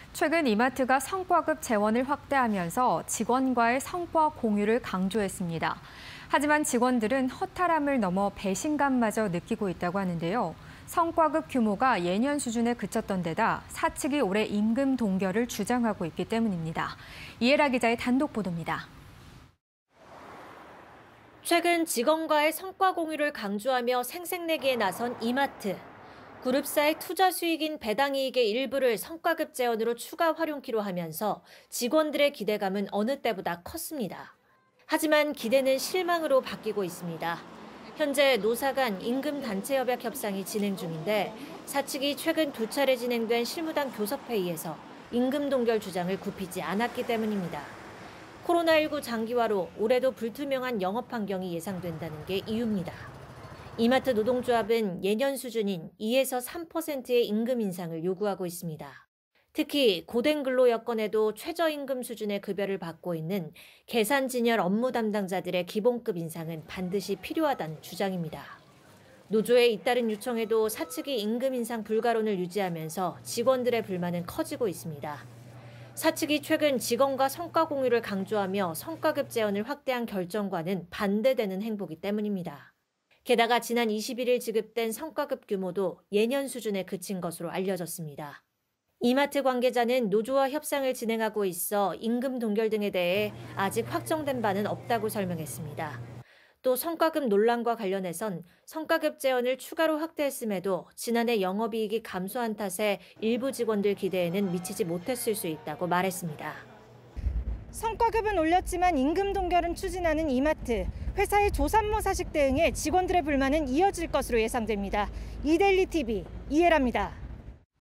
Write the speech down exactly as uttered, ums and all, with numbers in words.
최근 이마트가 성과급 재원을 확대하면서 직원과의 성과 공유를 강조했습니다. 하지만 직원들은 허탈함을 넘어 배신감마저 느끼고 있다고 하는데요. 성과급 규모가 예년 수준에 그쳤던 데다 사측이 올해 임금 동결을 주장하고 있기 때문입니다. 이혜라 기자의 단독 보도입니다. 최근 직원과의 성과 공유를 강조하며 생색내기에 나선 이마트. 그룹사의 투자 수익인 배당이익의 일부를 성과급 재원으로 추가 활용키로 하면서 직원들의 기대감은 어느 때보다 컸습니다. 하지만 기대는 실망으로 바뀌고 있습니다. 현재 노사 간 임금 단체 협약 협상이 진행 중인데 사측이 최근 두 차례 진행된 실무당 교섭회의에서 임금 동결 주장을 굽히지 않았기 때문입니다. 코로나십구 장기화로 올해도 불투명한 영업 환경이 예상된다는 게 이유입니다. 이마트 노동조합은 예년 수준인 이에서 삼 퍼센트의 임금 인상을 요구하고 있습니다. 특히 고된 근로 여건에도 최저임금 수준의 급여를 받고 있는 계산진열 업무 담당자들의 기본급 인상은 반드시 필요하다는 주장입니다. 노조의 잇따른 요청에도 사측이 임금 인상 불가론을 유지하면서 직원들의 불만은 커지고 있습니다. 사측이 최근 직원과 성과 공유를 강조하며 성과급 재원을 확대한 결정과는 반대되는 행보기 때문입니다. 게다가 지난 이십일 일 지급된 성과급 규모도 예년 수준에 그친 것으로 알려졌습니다. 이마트 관계자는 노조와 협상을 진행하고 있어 임금 동결 등에 대해 아직 확정된 바는 없다고 설명했습니다. 또 성과급 논란과 관련해선 성과급 재원을 추가로 확대했음에도 지난해 영업이익이 감소한 탓에 일부 직원들 기대에는 미치지 못했을 수 있다고 말했습니다. 성과급은 올렸지만 임금 동결은 추진하는 이마트. 회사의 조산모 사식 대응에 직원들의 불만은 이어질 것으로 예상됩니다. 이데일리 티비 이혜라입니다.